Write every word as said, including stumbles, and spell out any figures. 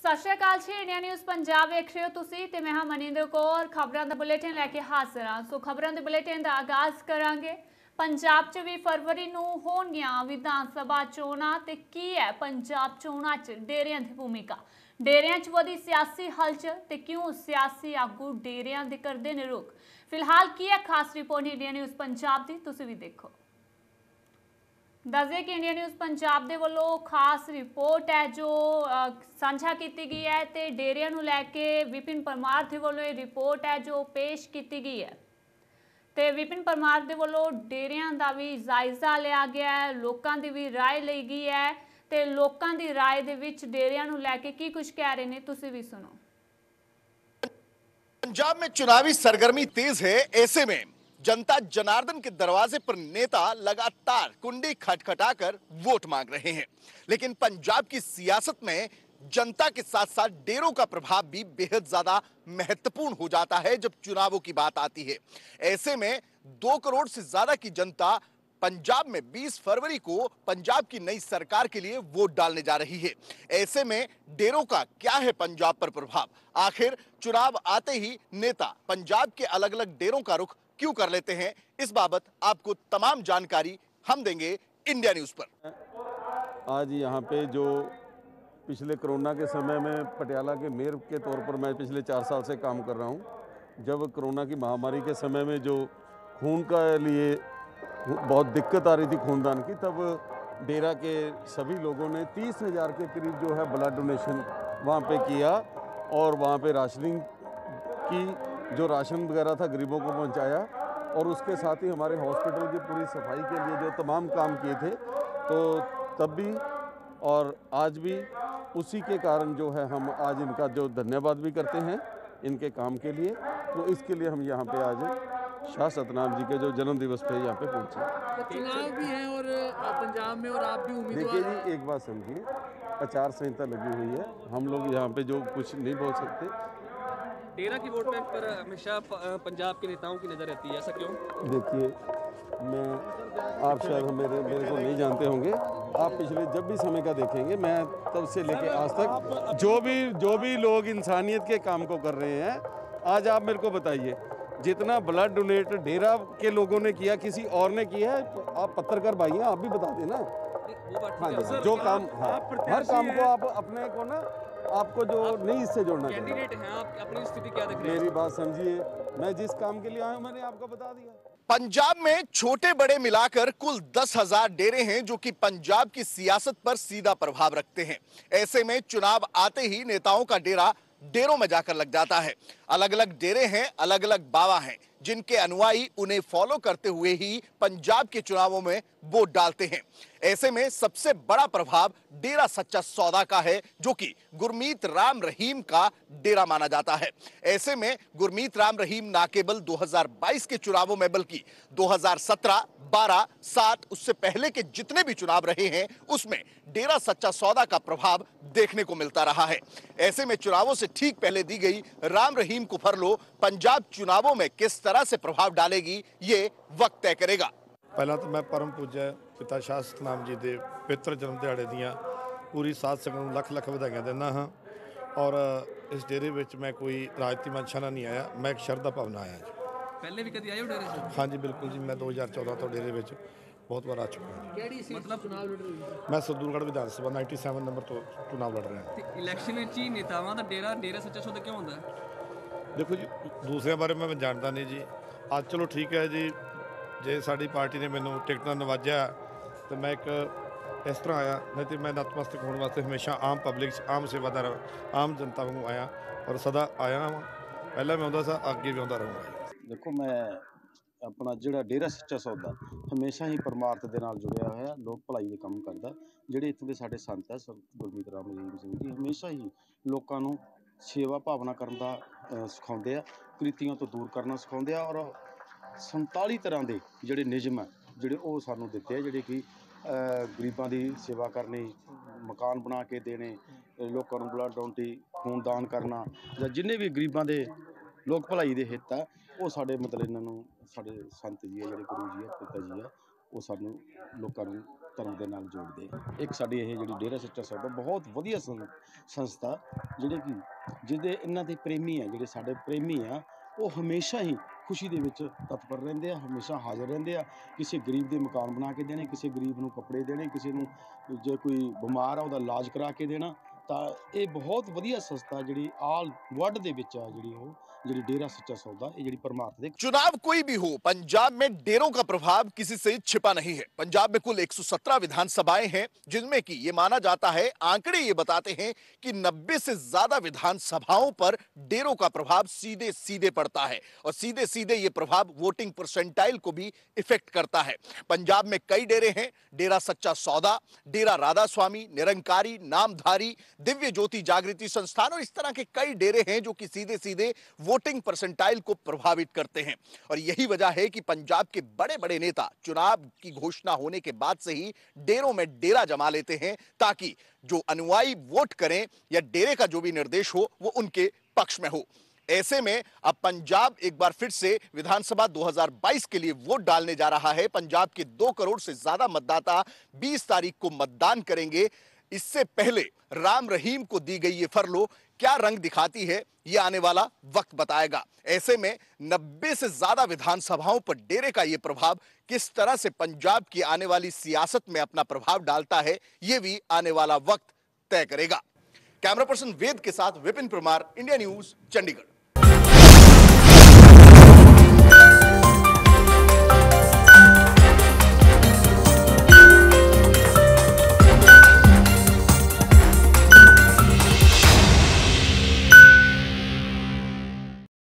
सत श्री अकाल जी। India news Punjab वेख रहे हो तुसी ते मैं हां मनिंदर कौर। खबरों का बुलेटिन लैके हाजिर हाँ। सो खबरों के बुलेटिन का आगाज़ करांगे। पंजाब च भी फरवरी नूं होणगियां विधान सभा चोणां ते की है पंजाब चोणां च डेरियां की भूमिका। डेरियां च वधी सियासी हलचल ते क्यों सियासी आगू डेरियां दे करदे ने रुख। फिलहाल की है खास रिपोर्ट इंडिया न्यूज़ पंजाब की, तुसी भी देखो। दस कि इंडिया न्यूज़ पंजाब के वालों खास रिपोर्ट है जो साझा की गई है तो डेरिया नूं लैके विपिन परमार के वालों ये रिपोर्ट है जो पेश की गई है। तो विपिन परमार के वालों डेरिया का भी जायजा लिया गया है, लोगों की भी राय ली गई है तो लोगों की राय दे विच डेरिया नूं लैके की कुछ कह रहे हैं, तुसीं भी सुनो। पंजाब में चुनावी सरगर्मी तेज है। ऐसे में जनता जनार्दन के दरवाजे पर नेता लगातार कुंडी खटखटाकर वोट मांग रहे हैं, लेकिन पंजाब की सियासत में जनता के साथ साथ डेरों का प्रभाव भी बेहद ज्यादा महत्वपूर्ण हो जाता है जब चुनावों की बात आती है। ऐसे में दो करोड़ से ज्यादा की जनता पंजाब में बीस फरवरी को पंजाब की नई सरकार के लिए वोट डालने जा रही है। ऐसे में डेरों का क्या है पंजाब पर प्रभाव? आखिर चुनाव आते ही नेता पंजाब के अलग अलग डेरों का रुख क्यों कर लेते हैं? इस बाबत आपको तमाम जानकारी हम देंगे इंडिया न्यूज पर। आज यहाँ पे जो पिछले कोरोना के समय में पटियाला के मेयर के तौर पर मैं पिछले चार साल से काम कर रहा हूँ। जब कोरोना की महामारी के समय में जो खून का लिए बहुत दिक्कत आ रही थी खूनदान की, तब डेरा के सभी लोगों ने तीस हज़ार के करीब जो है ब्लड डोनेशन वहाँ पे किया और वहाँ पे राशनिंग की, जो राशन वगैरह था गरीबों को पहुँचाया और उसके साथ ही हमारे हॉस्पिटल की पूरी सफाई के लिए जो तमाम काम किए थे, तो तब भी और आज भी उसी के कारण जो है हम आज इनका जो धन्यवाद भी करते हैं इनके काम के लिए। तो इसके लिए हम यहाँ पे आज शाह सतनाम जी के जो जन्म दिवस पे यहाँ पे पहुँचे। चुनाव भी है और पंजाब में और आप भी उम्मीदवार। देखिए जी, एक बात समझिए, आचार संहिता लगी हुई है, हम लोग यहाँ पे जो कुछ नहीं बोल सकते। डेरा की वोट बैंक पर हमेशा पंजाब के नेताओं की नज़र रहती है, ऐसा क्यों? देखिए, मैं आप शायद मेरे मेरे को नहीं जानते होंगे। आप पिछले जब भी समय का देखेंगे, मैं तब से लेके आज तक जो भी जो भी लोग इंसानियत के काम को कर रहे हैं, आज आप मेरे को बताइए, जितना ब्लड डोनेट डेरा के लोगों ने किया किसी और ने किया है? तो आप पत्रकार भाई हैं, आप भी बता देना। हाँ जी, जो काम, हाँ, हर काम को आप अपने को ना आपको जो नहीं इससे जोड़ना चाहिए। कैंडिडेट हैं आप, अपनी स्थिति क्या देख रहे हैं? मेरी बात समझिए, मैं जिस काम के लिए आया हूँ मैंने आपको बता दिया। पंजाब में छोटे बड़े मिलाकर कुल दस हजार डेरे हैं जो कि पंजाब की सियासत पर सीधा प्रभाव रखते हैं। ऐसे में चुनाव आते ही नेताओं का डेरा डेरों में जाकर लग जाता है। अलग अलग डेरे हैं, अलग अलग बाबा हैं, जिनके अनुयायी उन्हें फॉलो करते हुए ही पंजाब के चुनावों में वोट डालते हैं। ऐसे में सबसे बड़ा प्रभाव डेरा सच्चा सौदा का है, जो कि गुरमीत राम रहीम का डेरा माना जाता है। ऐसे में गुरमीत राम रहीम ना केवल दो हज़ार बाईस के चुनावों में बल्कि दो हज़ार सत्रह, बारह, सात उससे पहले के जितने भी चुनाव रहे हैं उसमें डेरा सच्चा सौदा का प्रभाव देखने को मिलता रहा है। ऐसे में चुनावों से ठीक पहले दी गई राम रहीम को फरलो पंजाब चुनावों में किस तरह से प्रभाव डालेगी, ये वक्त तय करेगा। पहला तो मैं परम पूज्य पिता शाह सतनाम जी के पवित्र जन्म दिहाड़े दियां पूरी साध संगत नूं लख लख ਵਧਾਈਆਂ दिंदा हाँ। और इस डेरे विच मैं कोई राजनीति मंशा नाल नहीं आया, मैं एक शरधा भावना आया जी। पहले भी कभी आए हो डेरे से? हाँ जी बिल्कुल जी, मैं दो हज़ार चौदह तो डेरे विच बहुत बार आ चुका हूँ। ਕਿਹੜੀ ਸੀਟ मतलब चुनाव लड़ रहे हो? मैं सरदूलगढ़ विधान सभा सत्तानवे नंबर तो चुनाव लड़ रहा ਤੇ ਇਲੈਕਸ਼ਨ ਵਿੱਚ ਹੀ ਨੇਤਾਵਾਂ ਦਾ ਡੇਰਾ ਡੇਰਾ ਸੱਚਾ ਸੌਦਾ ਕਿਉਂ ਹੁੰਦਾ ਹੈ? देखो जी, दूसरे बारे में मैं जानता नहीं जी। आज चलो ठीक है जी, जे साड़ी पार्टी ने मैनू टिकट नाल नवाजा तो मैं एक इस तरह आया, नहीं तो मैं नतमस्तक होने वास्ते हमेशा आम पब्लिक आम सेवादार आम जनता वांगू आया और सदा आया हाँ। पहले मैं आउंदा सा, अगे भी आउंदा रहूँगा। देखो, मैं अपना ਜਿਹੜਾ ਡੇਰਾ ਸੱਚਾ ਸੌਦਾ ਹਮੇਸ਼ਾ ਹੀ ਪਰਮਾਰਥ ਦੇ ਨਾਲ ਜੁੜਿਆ ਹੋਇਆ, ਲੋਕ ਭਲਾਈ ਦੇ ਕੰਮ ਕਰਦਾ। ਜਿਹੜੇ ਇੱਥੋਂ ਦੇ ਸਾਡੇ ਸੰਤ ਹੈ ਗੁਰਮੀਤ ਰਾਮ ਰਹੀਮ ਸਿੰਘ ਜੀ, ਹਮੇਸ਼ਾ ਹੀ ਲੋਕਾਂ ਨੂੰ ਸੇਵਾ ਭਾਵਨਾ ਕਰਨ ਦਾ ਸਿਖਾਉਂਦੇ ਆ, ਕੁਰੀਤੀਆਂ ਤੋਂ ਦੂਰ ਕਰਨਾ ਸਿਖਾਉਂਦੇ ਆ ਔਰ ਸੰਤਾਲੀ ਤਰ੍ਹਾਂ ਦੇ ਜਿਹੜੇ ਨਿਯਮ ਆ ਜਿਹੜੇ ਉਹ ਸਾਨੂੰ ਦਿੱਤੇ ਆ, ਜਿਹੜੇ ਕਿ ਗਰੀਬਾਂ ਦੀ ਸੇਵਾ ਕਰਨੀ, ਮਕਾਨ ਬਣਾ ਕੇ ਦੇਣੇ, ਲੋਕਾਂ ਨੂੰ ਬਲੱਡ ਡੋਨੇਟ ਖੂਨਦਾਨ ਕਰਨਾ, ਜਾਂ ਜਿੰਨੇ ਵੀ ਗਰੀਬਾਂ ਦੇ ਲੋਕ ਭਲਾਈ ਦੇ ਹਿੱਤ ਆ ਉਹ ਸਾਡੇ ਮਤਲਬ ਇਹਨਾਂ ਨੂੰ ਸਾਡੇ ਸੰਤ ਜੀ ਆ, ਜਿਹੜੇ ਗੁਰੂ ਜੀ ਆ, ਪਿਤਾ ਜੀ ਆ, ਉਹ ਸਾਨੂੰ ਲੋਕਾਂ ਨੂੰ ਧਰਮ ਦੇ ਨਾਲ ਜੋੜਦੇ ਆ। ਇੱਕ ਸਾਡੀ ਇਹ ਜਿਹੜੀ ਡੇਰਾ ਸੱਚਾ ਸੌਦਾ ਬਹੁਤ ਵਧੀਆ ਸੰ- ਸੰਸਥਾ ਜਿਹੜੇ ਕਿ ਜਿਹਦੇ ਇਹਨਾਂ ਦੇ ਪ੍ਰੇਮੀ ਆ, ਜਿਹੜੇ ਸਾਡੇ ਪ੍ਰੇਮੀ ਆ, ਉਹ ਹਮੇਸ਼ਾ ਹੀ ਖੁਸ਼ੀ ਦੇ ਵਿੱਚ ਤਤਪਰ ਰਹਿੰਦੇ ਆ, ਹਮੇਸ਼ਾ ਹਾਜ਼ਰ ਰਹਿੰਦੇ ਆ। ਕਿਸੇ ਗਰੀਬ ਦੇ ਮਕਾਨ ਬਣਾ ਕੇ ਦੇਣੇ, ਕਿਸੇ ਗਰੀਬ ਨੂੰ ਕੱਪੜੇ ਦੇਣੇ, ਕਿਸੇ ਨੂੰ ਜੇ ਕੋਈ ਬਿਮਾਰ ਆ ਉਹਦਾ ਇਲਾਜ ਕਰਾ ਕੇ ਦੇਣਾ। ਤਾਂ ਇਹ ਬਹੁਤ ਵਧੀਆ ਸੰਸਥਾ ਜਿਹੜੀ ਆਲ ਵਰਲਡ ਦੇ ਵਿੱਚ ਆ, ਜਿਹੜੀ ਉਹ ਜਿਹੜੀ डेरा सच्चा सौदा ये ਜਿਹੜੀ परमार्थ ਦੇ। चुनाव कोई भी हो, पंजाब में डेरों का प्रभाव किसी से छिपा नहीं है। पंजाब में कुल एक सौ सत्रह विधानसभाएं हैं, जिनमें कि ये माना जाता है, आंकड़े ये बताते हैं कि नब्बे से ज्यादा विधानसभाओं पर डेरों का प्रभाव सीधे सीधे पड़ता है और सीधे सीधे ये प्रभाव वोटिंग परसेंटाइल को भी इफेक्ट करता है। पंजाब में कई डेरे हैं, डेरा सच्चा सौदा, डेरा राधा स्वामी, निरंकारी, नामधारी, दिव्य ज्योति जागृति संस्थान और इस तरह के कई डेरे हैं जो कि सीधे सीधे वोटिंग परसेंटाइल को प्रभावित करते हैं। और यही वजह है कि पंजाब के बड़े बड़े नेता चुनाव की घोषणा होने के बाद से ही डेरों में डेरा जमा लेते हैं, ताकि जो अनुयायी वोट करें या डेरे का जो भी निर्देश हो वो उनके पक्ष में हो। ऐसे में अब पंजाब एक बार फिर से विधानसभा दो हज़ार बाईस के लिए वोट डालने जा रहा है। पंजाब के दो करोड़ से ज्यादा मतदाता बीस तारीख को मतदान करेंगे। इससे पहले राम रहीम को दी गई ये फरलो क्या रंग दिखाती है, ये आने वाला वक्त बताएगा। ऐसे में नब्बे से ज्यादा विधानसभाओं पर डेरे का ये प्रभाव किस तरह से पंजाब की आने वाली सियासत में अपना प्रभाव डालता है, ये भी आने वाला वक्त तय करेगा। कैमरा पर्सन वेद के साथ विपिन परमार, इंडिया न्यूज, चंडीगढ़।